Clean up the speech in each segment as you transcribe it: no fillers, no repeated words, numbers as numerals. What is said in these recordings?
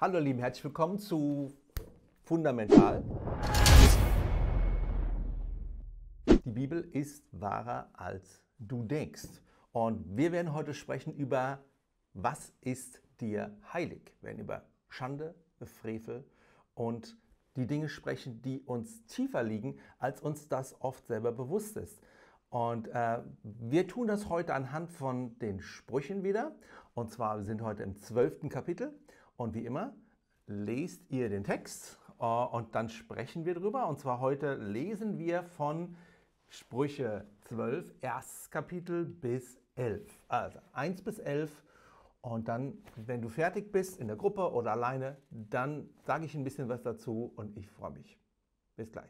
Hallo ihr Lieben, herzlich willkommen zu Fundamental. Die Bibel ist wahrer als du denkst. Und wir werden heute sprechen über, was ist dir heilig? Wir werden über Schande, Frevel und die Dinge sprechen, die uns tiefer liegen, als uns das oft selber bewusst ist. Und wir tun das heute anhand von den Sprüchen wieder. Und zwar, wir sind heute im 12. Kapitel. Und wie immer, lest ihr den Text und dann sprechen wir drüber. Und zwar heute lesen wir von Sprüche 12, erstes Kapitel bis 11. Also 1 bis 11. Und dann, wenn du fertig bist in der Gruppe oder alleine, dann sage ich ein bisschen was dazu und ich freue mich. Bis gleich.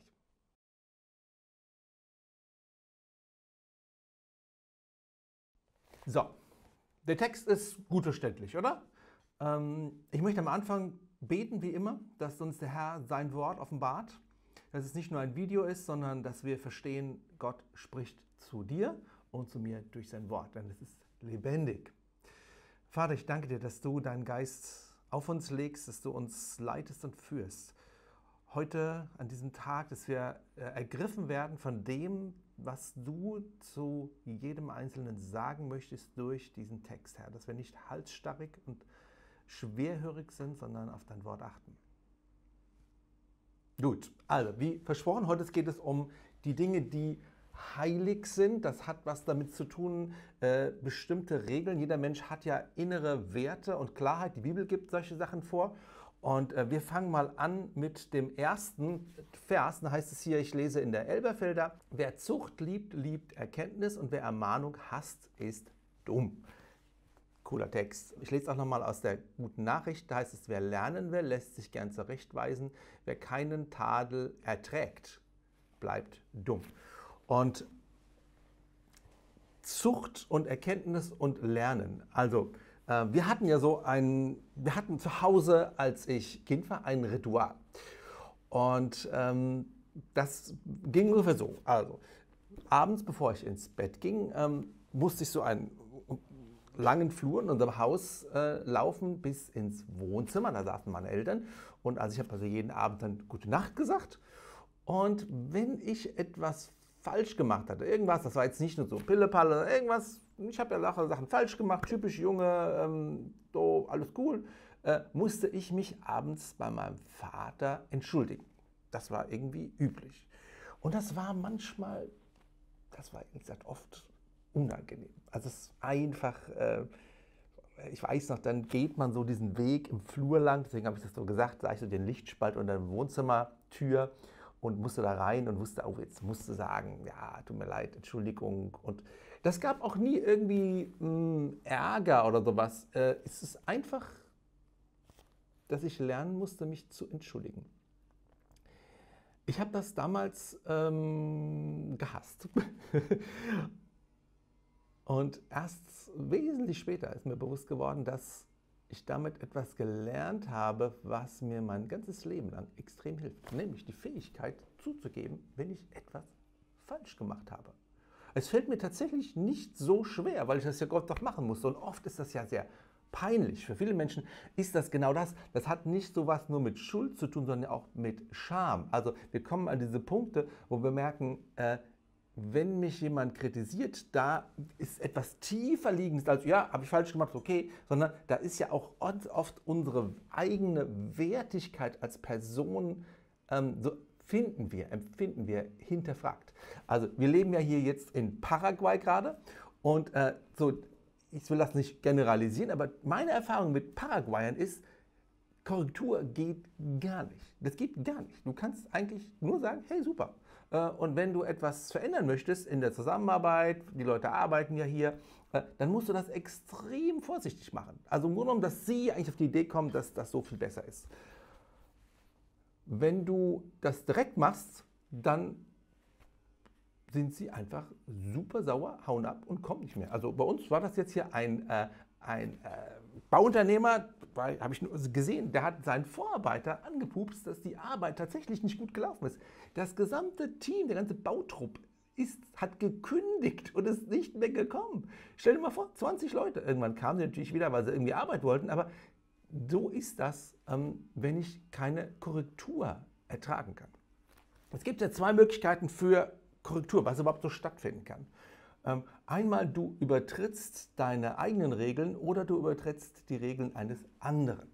So, der Text ist gut verständlich, oder? Ich möchte am Anfang beten, wie immer, dass uns der Herr sein Wort offenbart, dass es nicht nur ein Video ist, sondern dass wir verstehen, Gott spricht zu dir und zu mir durch sein Wort, denn es ist lebendig. Vater, ich danke dir, dass du deinen Geist auf uns legst, dass du uns leitest und führst. Heute, an diesem Tag, dass wir ergriffen werden von dem, was du zu jedem Einzelnen sagen möchtest durch diesen Text, Herr. Dass wir nicht halsstarrig und schwerhörig sind, sondern auf dein Wort achten. Gut, also wie versprochen, heute geht es um die Dinge, die heilig sind. Das hat was damit zu tun, bestimmte Regeln. Jeder Mensch hat ja innere Werte und Klarheit. Die Bibel gibt solche Sachen vor. Und wir fangen mal an mit dem ersten Vers. Da heißt es hier, ich lese in der Elberfelder: Wer Zucht liebt, liebt Erkenntnis, und wer Ermahnung hasst, ist dumm. Cooler Text. Ich lese auch nochmal aus der Guten Nachricht. Da heißt es, wer lernen will, lässt sich gern zurechtweisen. Wer keinen Tadel erträgt, bleibt dumm. Und Zucht und Erkenntnis und Lernen. Also, wir hatten ja wir hatten zu Hause, als ich Kind war, ein Ritual. Und das ging ungefähr so. Also, abends, bevor ich ins Bett ging, musste ich so einen langen Flur in unserem Haus laufen bis ins Wohnzimmer. Da saßen meine Eltern. Und also ich habe also jeden Abend dann Gute Nacht gesagt. Und wenn ich etwas falsch gemacht hatte, irgendwas, das war jetzt nicht nur so Pillepalle, irgendwas, ich habe ja Sachen falsch gemacht, typisch Junge, so, alles cool, musste ich mich abends bei meinem Vater entschuldigen. Das war irgendwie üblich. Und das war manchmal, das war ehrlich gesagt oft unangenehm. Also es ist einfach, ich weiß noch, dann geht man so diesen Weg im Flur lang, deswegen habe ich das so gesagt, sah ich so den Lichtspalt unter der Wohnzimmertür und musste da rein und wusste, oh, jetzt musste sagen, ja, tut mir leid, Entschuldigung. Und das gab auch nie irgendwie Ärger oder sowas. Es ist einfach, dass ich lernen musste, mich zu entschuldigen. Ich habe das damals gehasst. Und erst wesentlich später ist mir bewusst geworden, dass ich damit etwas gelernt habe, was mir mein ganzes Leben lang extrem hilft. Nämlich die Fähigkeit zuzugeben, wenn ich etwas falsch gemacht habe. Es fällt mir tatsächlich nicht so schwer, weil ich das ja Gott doch machen musste. Und oft ist das ja sehr peinlich. Für viele Menschen ist das genau das. Das hat nicht so was nur mit Schuld zu tun, sondern auch mit Scham. Also wir kommen an diese Punkte, wo wir merken, wenn mich jemand kritisiert, da ist etwas tiefer liegendes als, ja, habe ich falsch gemacht, okay, sondern da ist ja auch oft unsere eigene Wertigkeit als Person, so empfinden wir hinterfragt. Also wir leben ja hier jetzt in Paraguay gerade und ich will das nicht generalisieren, aber meine Erfahrung mit Paraguayern ist, Korrektur geht gar nicht. Das geht gar nicht. Du kannst eigentlich nur sagen, hey, super. Und wenn du etwas verändern möchtest in der Zusammenarbeit, die Leute arbeiten ja hier, dann musst du das extrem vorsichtig machen. Also nur um, dass sie eigentlich auf die Idee kommen, dass das so viel besser ist. Wenn du das direkt machst, dann sind sie einfach super sauer, hauen ab und kommen nicht mehr. Also bei uns war das jetzt hier ein Bauunternehmer, habe ich nur gesehen, der hat seinen Vorarbeiter angepupst, dass die Arbeit tatsächlich nicht gut gelaufen ist. Das gesamte Team, der ganze Bautrupp hat gekündigt und ist nicht mehr gekommen. Stell dir mal vor, 20 Leute. Irgendwann kamen sie natürlich wieder, weil sie irgendwie Arbeit wollten, aber so ist das, wenn ich keine Korrektur ertragen kann. Es gibt ja zwei Möglichkeiten für Korrektur, was überhaupt so stattfinden kann. Einmal du übertrittst deine eigenen Regeln oder du übertrittst die Regeln eines anderen.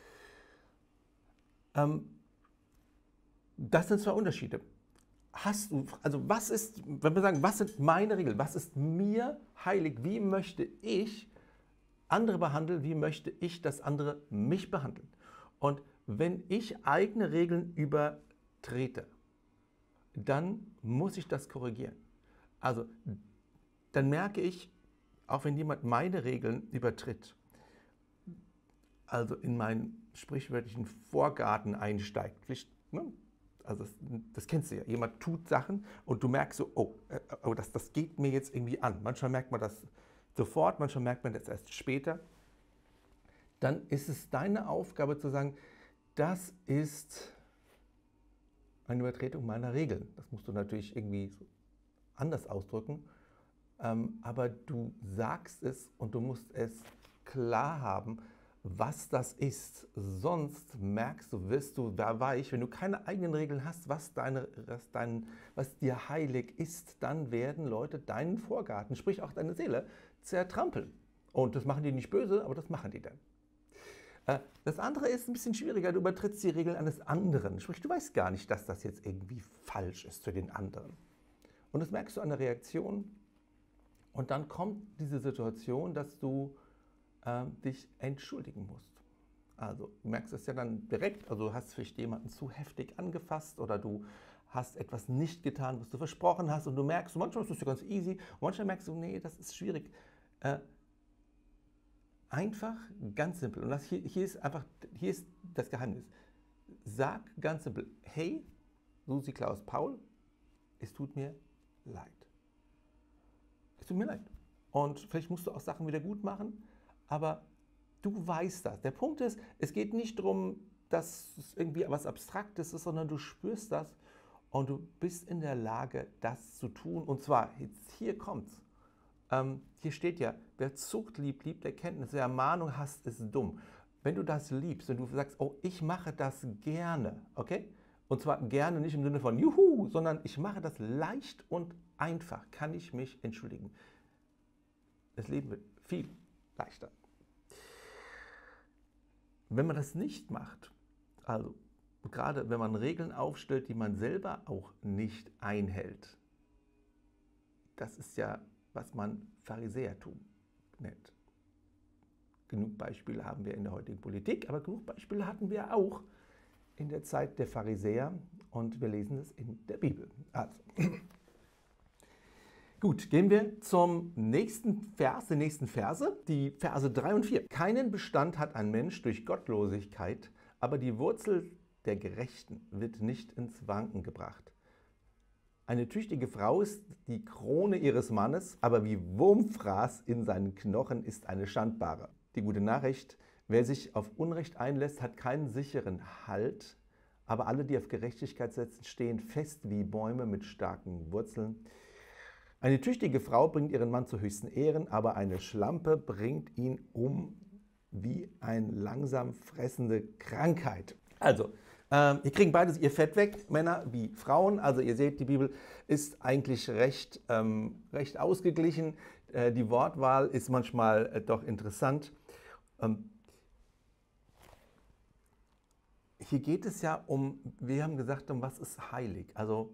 Das sind zwei Unterschiede. Also was ist, wenn wir sagen, was sind meine Regeln, was ist mir heilig, wie möchte ich andere behandeln, wie möchte ich, dass andere mich behandeln? Und wenn ich eigene Regeln übertrete, dann muss ich das korrigieren. Also dann merke ich, auch wenn jemand meine Regeln übertritt, also in meinen sprichwörtlichen Vorgarten einsteigt, ne? Also das kennst du ja, jemand tut Sachen und du merkst so, oh, das geht mir jetzt irgendwie an. Manchmal merkt man das sofort, manchmal merkt man das erst später. Dann ist es deine Aufgabe zu sagen, das ist eine Übertretung meiner Regeln. Das musst du natürlich irgendwie so anders ausdrücken, aber du sagst es und du musst es klar haben, was das ist. Sonst merkst du, wirst du da weich. Wenn du keine eigenen Regeln hast, was dir heilig ist, dann werden Leute deinen Vorgarten, sprich auch deine Seele, zertrampeln. Und das machen die nicht böse, aber das machen die dann. Das andere ist ein bisschen schwieriger, du übertrittst die Regeln eines anderen. Sprich, du weißt gar nicht, dass das jetzt irgendwie falsch ist für den anderen. Und das merkst du an der Reaktion. Und dann kommt diese Situation, dass du dich entschuldigen musst. Also du merkst es ja dann direkt, also du hast vielleicht jemanden zu heftig angefasst oder du hast etwas nicht getan, was du versprochen hast und du merkst, manchmal ist das ja ganz easy und manchmal merkst du, nee, das ist schwierig. Einfach, ganz simpel. Und hier ist das Geheimnis. Sag ganz simpel, hey, Susi, Klaus, Paul, es tut mir leid. Es tut mir leid. Und vielleicht musst du auch Sachen wieder gut machen, aber du weißt das. Der Punkt ist, es geht nicht darum, dass es irgendwie was Abstraktes ist, sondern du spürst das und du bist in der Lage, das zu tun. Und zwar, jetzt hier kommt's. Hier steht ja, wer Zucht liebt, liebt Erkenntnis. Wer Ermahnung hasst, ist dumm. Wenn du das liebst und du sagst, oh, ich mache das gerne, okay? Und zwar gerne nicht im Sinne von Juhu, sondern ich mache das leicht und einfach, kann ich mich entschuldigen. Das Leben wird viel leichter. Wenn man das nicht macht, also gerade wenn man Regeln aufstellt, die man selber auch nicht einhält, das ist ja, was man Pharisäertum nennt. Genug Beispiele haben wir in der heutigen Politik, aber genug Beispiele hatten wir auch in der Zeit der Pharisäer und wir lesen es in der Bibel. Also, gut, gehen wir zum nächsten Vers, die nächsten Verse, die Verse 3 und 4. Keinen Bestand hat ein Mensch durch Gottlosigkeit, aber die Wurzel der Gerechten wird nicht ins Wanken gebracht. Eine tüchtige Frau ist die Krone ihres Mannes, aber wie Wurmfraß in seinen Knochen ist eine Schandbare. Die gute Nachricht, wer sich auf Unrecht einlässt, hat keinen sicheren Halt, aber alle, die auf Gerechtigkeit setzen, stehen fest wie Bäume mit starken Wurzeln. Eine tüchtige Frau bringt ihren Mann zu höchsten Ehren, aber eine Schlampe bringt ihn um wie eine langsam fressende Krankheit. Also, ihr kriegt beides ihr Fett weg, Männer wie Frauen. Also ihr seht, die Bibel ist eigentlich recht ausgeglichen. Die Wortwahl ist manchmal doch interessant. Hier geht es ja wir haben gesagt, um was ist heilig? Also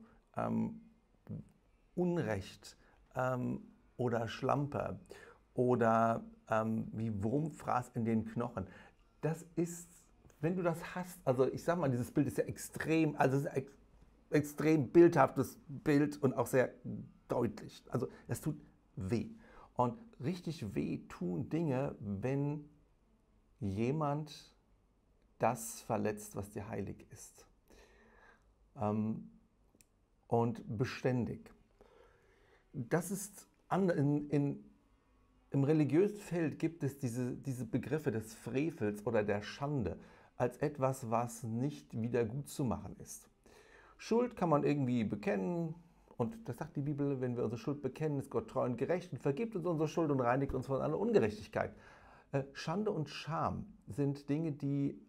Unrecht oder Schlampe oder wie Wurmfraß in den Knochen. Das ist, wenn du das hast, also ich sag mal, dieses Bild ist ja extrem, also es ist ein extrem bildhaftes Bild und auch sehr deutlich. Also es tut weh. Und richtig weh tun Dinge, wenn jemand das verletzt, was dir heilig ist. Und beständig. Das ist im religiösen Feld gibt es diese Begriffe des Frevels oder der Schande als etwas, was nicht wieder gut zu machen ist. Schuld kann man irgendwie bekennen und das sagt die Bibel, wenn wir unsere Schuld bekennen, ist Gott treu und gerecht und vergibt uns unsere Schuld und reinigt uns von aller Ungerechtigkeit. Schande und Scham sind Dinge, die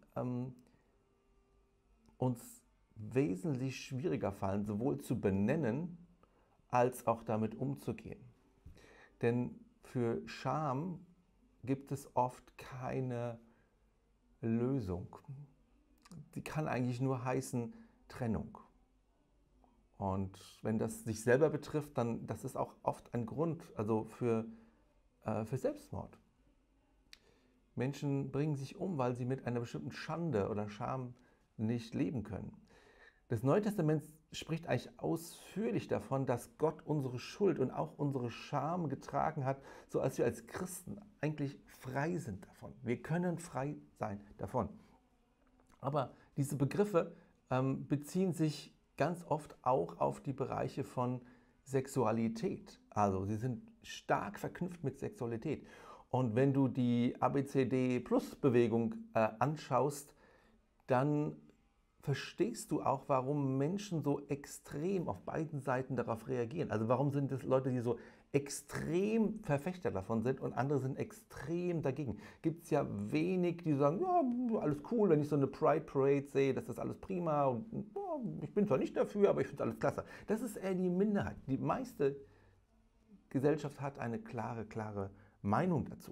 uns wesentlich schwieriger fallen, sowohl zu benennen, als auch damit umzugehen. Denn für Scham gibt es oft keine Lösung. Sie kann eigentlich nur heißen Trennung. Und wenn das sich selber betrifft, dann das ist auch oft ein Grund, also für Selbstmord. Menschen bringen sich um, weil sie mit einer bestimmten Schande oder Scham nicht leben können. Das Neue Testament spricht eigentlich ausführlich davon, dass Gott unsere Schuld und auch unsere Scham getragen hat, so als wir als Christen eigentlich frei sind davon. Wir können frei sein davon. Aber diese Begriffe beziehen sich ganz oft auch auf die Bereiche von Sexualität. Also sie sind stark verknüpft mit Sexualität. Und wenn du die ABCD-Plus-Bewegung anschaust, dann verstehst du auch, warum Menschen so extrem auf beiden Seiten darauf reagieren. Also warum sind es Leute, die so extrem Verfechter davon sind und andere sind extrem dagegen. Gibt es ja wenig, die sagen, ja, alles cool, wenn ich so eine Pride Parade sehe, das ist alles prima und ja, ich bin zwar nicht dafür, aber ich finde alles klasse. Das ist eher die Minderheit. Die meiste Gesellschaft hat eine klare Meinung dazu.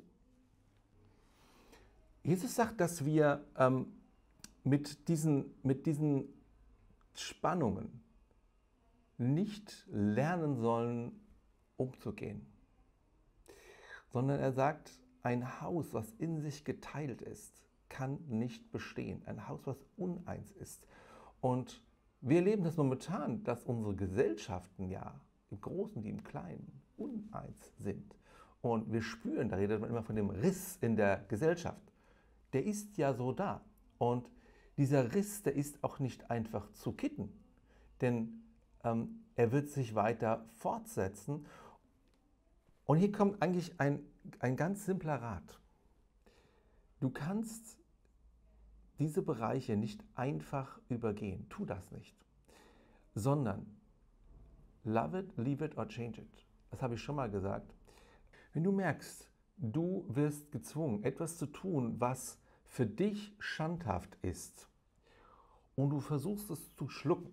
Jesus sagt, dass wir mit diesen Spannungen nicht lernen sollen, umzugehen, sondern er sagt, ein Haus, was in sich geteilt ist, kann nicht bestehen. Ein Haus, was uneins ist. Und wir erleben das momentan, dass unsere Gesellschaften ja im Großen wie im Kleinen uneins sind. Und wir spüren, da redet man immer von dem Riss in der Gesellschaft. Der ist ja so da. Und dieser Riss, der ist auch nicht einfach zu kitten, denn er wird sich weiter fortsetzen. Und hier kommt eigentlich ein ganz simpler Rat. Du kannst diese Bereiche nicht einfach übergehen. Tu das nicht. Sondern love it, leave it or change it. Das habe ich schon mal gesagt. Wenn du merkst, du wirst gezwungen, etwas zu tun, was für dich schandhaft ist und du versuchst es zu schlucken,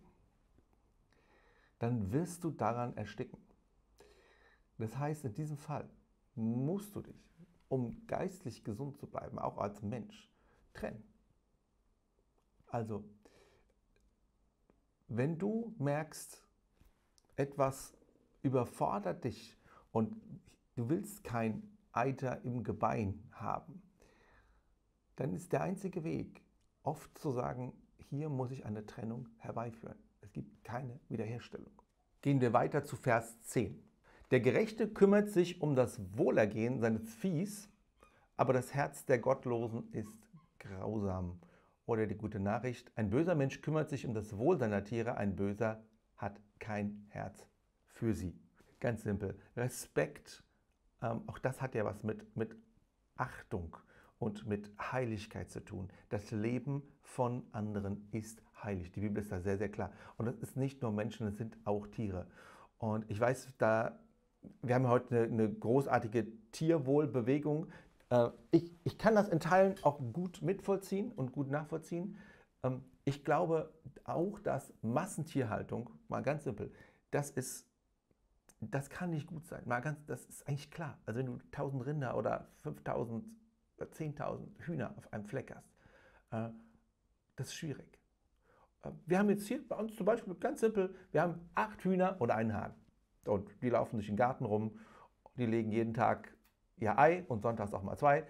dann wirst du daran ersticken. Das heißt, in diesem Fall musst du dich, um geistlich gesund zu bleiben, auch als Mensch, trennen. Also, wenn du merkst, etwas überfordert dich und du willst kein Eiter im Gebein haben, dann ist der einzige Weg, oft zu sagen, hier muss ich eine Trennung herbeiführen. Es gibt keine Wiederherstellung. Gehen wir weiter zu Vers 10. Der Gerechte kümmert sich um das Wohlergehen seines Viehs, aber das Herz der Gottlosen ist grausam. Oder die gute Nachricht, ein böser Mensch kümmert sich um das Wohl seiner Tiere, ein Böser hat kein Herz für sie. Ganz simpel. Respekt, auch das hat ja was mit Achtung und mit Heiligkeit zu tun. Das Leben von anderen ist heilig. Die Bibel ist da sehr klar. Und das ist nicht nur Menschen, das sind auch Tiere. Und ich weiß, wir haben heute eine großartige Tierwohlbewegung. Ich kann das in Teilen auch gut mitvollziehen und gut nachvollziehen. Ich glaube auch, dass Massentierhaltung, mal ganz simpel, das kann nicht gut sein. Das ist eigentlich klar. Also wenn du 1000 Rinder oder 5000 oder 10.000 Hühner auf einem Fleck hast, das ist schwierig. Wir haben jetzt hier bei uns zum Beispiel ganz simpel, wir haben 8 Hühner und einen Hahn. Und die laufen durch den Garten rum, die legen jeden Tag ihr Ei und sonntags auch mal 2.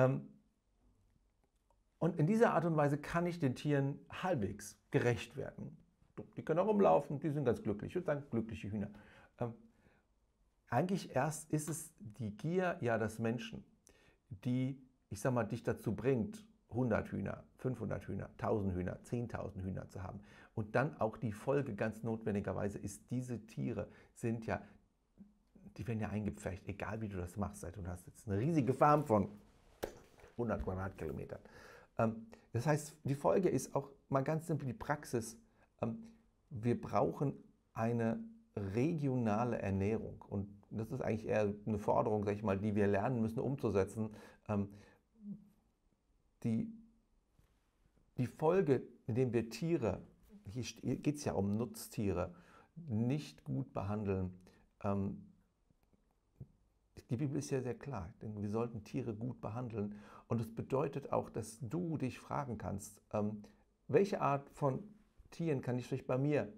Und in dieser Art und Weise kann ich den Tieren halbwegs gerecht werden. Die können auch rumlaufen, die sind ganz glücklich. Ich würde sagen, glückliche Hühner. Eigentlich erst ist es die Gier des Menschen, die, ich sag mal, dich dazu bringt, 100 Hühner, 500 Hühner, 1000 Hühner, 10.000 Hühner zu haben. Und dann auch die Folge ganz notwendigerweise ist, diese Tiere die werden ja eingepfercht, egal wie du das machst. Du hast jetzt eine riesige Farm von 100 Quadratkilometern. Das heißt, die Folge ist auch mal ganz simpel die Praxis. Wir brauchen eine regionale Ernährung. Und das ist eigentlich eher eine Forderung, sag ich mal, die wir lernen müssen umzusetzen. die, die Folge, indem wir Tiere, hier geht es ja um Nutztiere, nicht gut behandeln. Die Bibel ist ja sehr klar, denn wir sollten Tiere gut behandeln. Und es bedeutet auch, dass du dich fragen kannst, welche Art von Tieren kann ich vielleicht bei mir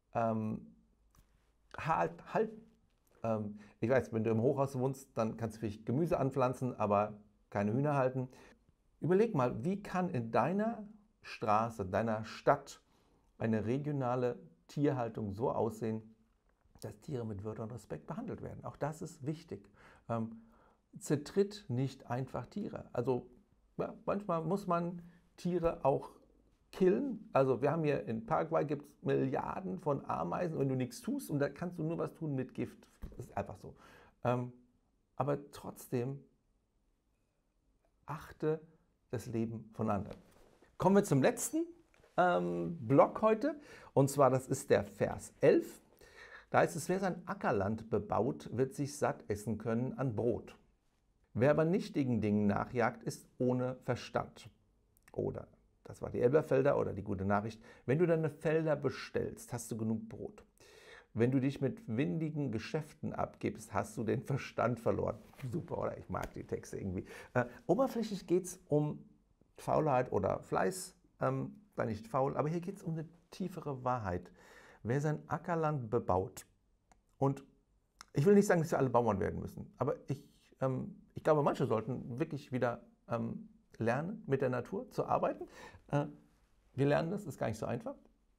halten? Ich weiß, wenn du im Hochhaus wohnst, dann kannst du vielleicht Gemüse anpflanzen, aber keine Hühner halten. Überleg mal, wie kann in deiner Straße, deiner Stadt eine regionale Tierhaltung so aussehen, dass Tiere mit Würde und Respekt behandelt werden. Auch das ist wichtig. Zertritt nicht einfach Tiere. Also ja, manchmal muss man Tiere auch killen. Also wir haben hier in Paraguay gibt es Milliarden von Ameisen, wenn du nichts tust, und da kannst du nur was tun mit Gift. Das ist einfach so. Aber trotzdem achte das Leben von anderen. Kommen wir zum letzten Block heute, und zwar das ist der Vers 11. Da heißt es, wer sein Ackerland bebaut, wird sich satt essen können an Brot. Wer aber nichtigen Dingen nachjagt, ist ohne Verstand. Oder, das war die Elberfelder oder die gute Nachricht, wenn du deine Felder bestellst, hast du genug Brot. Wenn du dich mit windigen Geschäften abgibst, hast du den Verstand verloren. Super, oder? Ich mag die Texte irgendwie. Oberflächlich geht es um Faulheit oder Fleiß, war nicht faul, aber hier geht es um eine tiefere Wahrheit. Wer sein Ackerland bebaut, und ich will nicht sagen, dass wir alle Bauern werden müssen, aber ich glaube, manche sollten wirklich wieder lernen, mit der Natur zu arbeiten. Wir lernen das, ist gar nicht so einfach.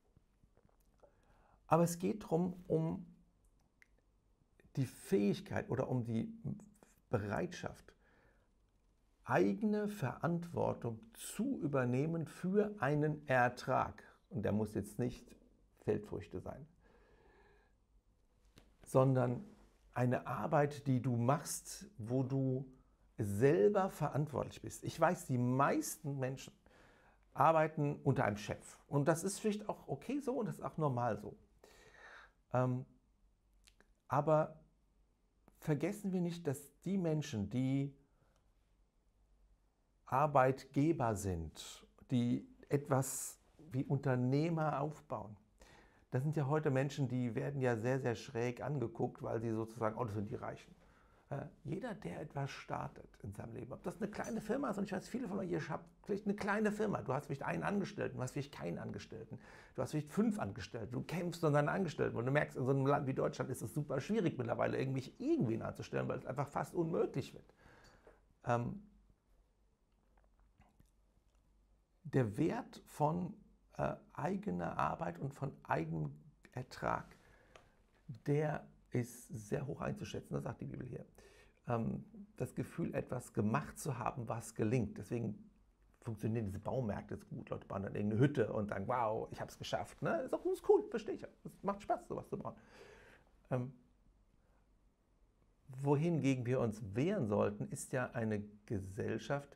Aber es geht darum, um die Fähigkeit oder um die Bereitschaft, eigene Verantwortung zu übernehmen für einen Ertrag. Und der muss jetzt nicht Feldfrüchte sein, sondern eine Arbeit, die du machst, wo du selber verantwortlich bist. Ich weiß, die meisten Menschen arbeiten unter einem Chef. Und das ist vielleicht auch okay so und das ist auch normal so. Aber vergessen wir nicht, dass die Menschen, die Arbeitgeber sind, die etwas wie Unternehmer aufbauen, das sind ja heute Menschen, die werden ja sehr, sehr schräg angeguckt, weil sie sozusagen, oh, das sind die Reichen. Jeder, der etwas startet in seinem Leben, ob das eine kleine Firma ist, und ich weiß, viele von euch, ihr habt vielleicht eine kleine Firma, du hast vielleicht einen Angestellten, du hast vielleicht keinen Angestellten, du hast vielleicht 5 Angestellte, du kämpfst um deinen Angestellten, und du merkst, in so einem Land wie Deutschland ist es super schwierig mittlerweile, irgendwen anzustellen, weil es einfach fast unmöglich wird. Der Wert von eigener Arbeit und von eigenem Ertrag, der ist sehr hoch einzuschätzen, das sagt die Bibel hier. Das Gefühl, etwas gemacht zu haben, was gelingt. Deswegen funktionieren diese Baumärkte so gut. Leute bauen dann irgendeine Hütte und sagen, wow, ich habe es geschafft. Ne? Ist auch cool, verstehe ich. Es macht Spaß, sowas zu bauen. Wohingegen wir uns wehren sollten, ist ja eine Gesellschaft,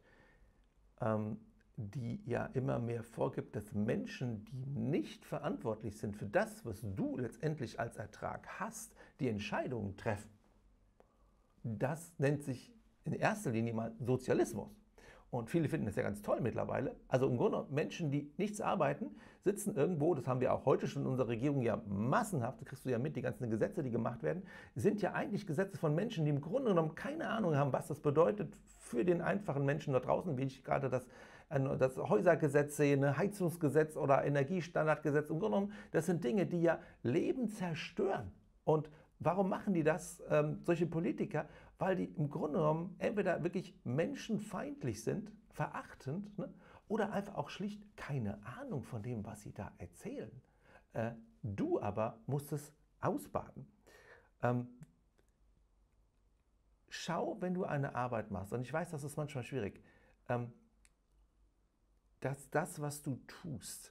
die ja immer mehr vorgibt, dass Menschen, die nicht verantwortlich sind für das, was du letztendlich als Ertrag hast, die Entscheidungen treffen. Das nennt sich in erster Linie mal Sozialismus. Und viele finden das ja ganz toll mittlerweile. Also im Grunde Menschen, die nichts arbeiten, sitzen irgendwo, das haben wir auch heute schon in unserer Regierung ja massenhaft, das kriegst du ja mit, die ganzen Gesetze, die gemacht werden, sind ja eigentlich Gesetze von Menschen, die im Grunde genommen keine Ahnung haben, was das bedeutet für den einfachen Menschen da draußen, wie ich gerade das Häusergesetz sehe, ein Heizungsgesetz oder Energiestandardgesetz. Im Grunde genommen, das sind Dinge, die ja Leben zerstören. Und warum machen die das, solche Politiker? Weil die im Grunde genommen entweder wirklich menschenfeindlich sind, verachtend, ne? Oder einfach auch schlicht keine Ahnung von dem, was sie da erzählen. Du aber musst es ausbaden. Schau, wenn du eine Arbeit machst, und ich weiß, das ist manchmal schwierig, dass das, was du tust,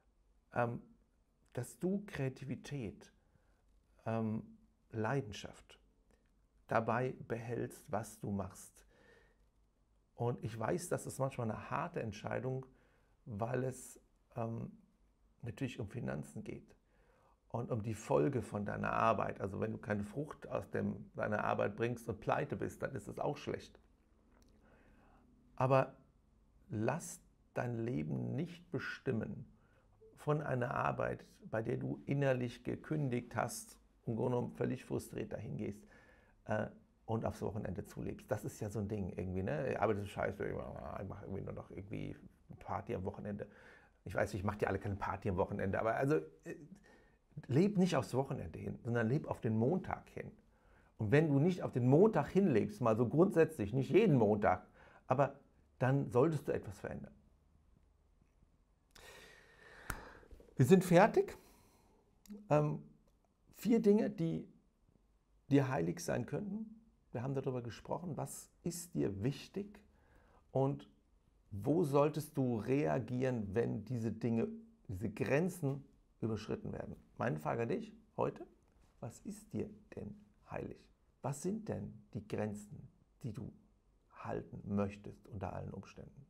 dass du Kreativität, Leidenschaft dabei behältst, was du machst. Und ich weiß, das ist manchmal eine harte Entscheidung, weil es natürlich um Finanzen geht und um die Folge von deiner Arbeit. Also wenn du keine Frucht aus deiner Arbeit bringst und pleite bist, dann ist es auch schlecht. Aber lass dein Leben nicht bestimmen von einer Arbeit, bei der du innerlich gekündigt hast, im Grunde genommen völlig frustriert dahin gehst und aufs Wochenende zulebst. Das ist ja so ein Ding irgendwie, ne? Ich arbeite scheiße, ich mache irgendwie nur noch irgendwie Party am Wochenende. Ich weiß, ich mache ja alle keine Party am Wochenende, aber also leb nicht aufs Wochenende hin, sondern leb auf den Montag hin. Und wenn du nicht auf den Montag hinlebst, mal so grundsätzlich, nicht jeden Montag, aber dann solltest du etwas verändern. Wir sind fertig. 4 Dinge, die dir heilig sein könnten. Wir haben darüber gesprochen, was ist dir wichtig und wo solltest du reagieren, wenn diese Dinge, diese Grenzen überschritten werden. Meine Frage an dich heute, was ist dir denn heilig? Was sind denn die Grenzen, die du halten möchtest unter allen Umständen?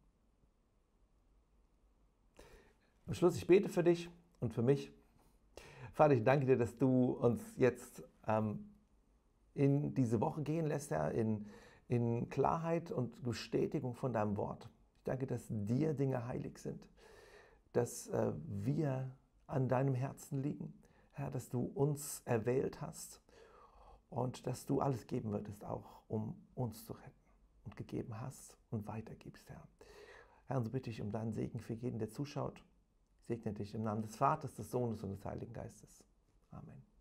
Am Schluss, ich bete für dich und für mich. Vater, ich danke dir, dass du uns jetzt in diese Woche gehen lässt, Herr, in Klarheit und Bestätigung von deinem Wort. Ich danke, dass dir Dinge heilig sind, dass wir an deinem Herzen liegen, Herr, dass du uns erwählt hast und dass du alles geben würdest, auch um uns zu retten und gegeben hast und weitergibst, Herr. Herr, und so bitte ich um deinen Segen für jeden, der zuschaut. Ich segne dich im Namen des Vaters, des Sohnes und des Heiligen Geistes. Amen.